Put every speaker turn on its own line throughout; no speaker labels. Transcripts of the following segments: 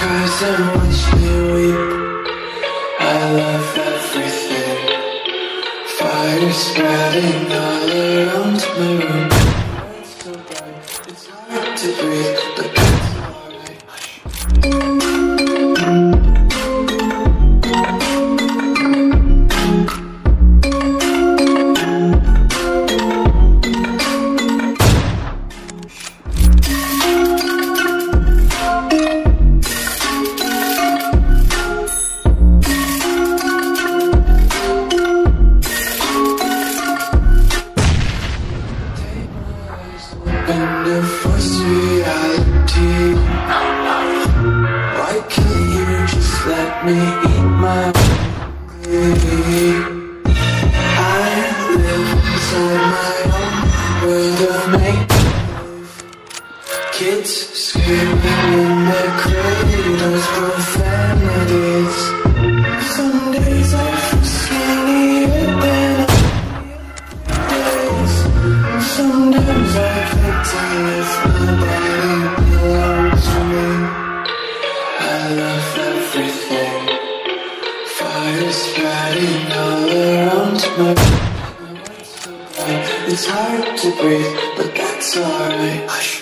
cries and watch me weep. I love everything. Fire spreading all around my room. It's so bright, it's hard to breathe, but that's alright. Under force reality. Why can't you just let me eat my way? I live inside my own world of make-believe. Kids screaming in their cradles, profanities. Some days I feel skinnier than others. Sometimes I can't tell if my body belongs to me. I love everything. Fire spreading all around my world's so bright. It's hard to breathe, but that's alright. Hush.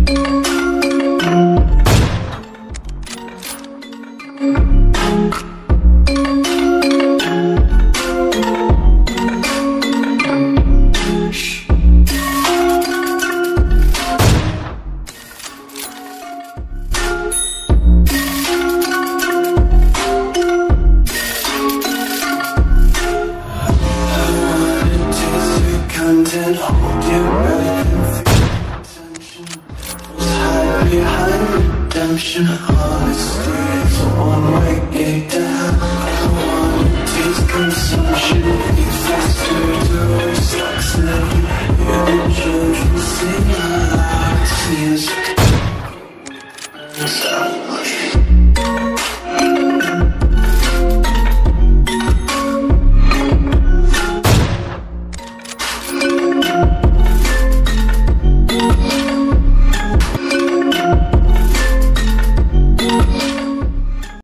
Content, hold your breath and feel attention. Was hide behind redemption. Honesty is a one-way gate to hell. Quantity's consumption. Eat faster to waste stocks never. Hear the children sing aloud. See us stop.